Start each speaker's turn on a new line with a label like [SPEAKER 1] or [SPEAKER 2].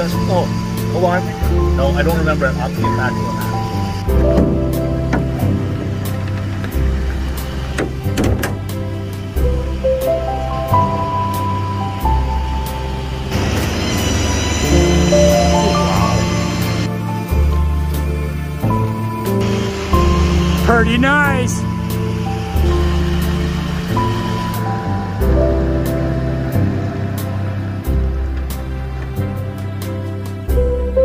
[SPEAKER 1] this? Oh, hold on. No, I don't remember it. I'll have to get back to that.
[SPEAKER 2] Pretty nice.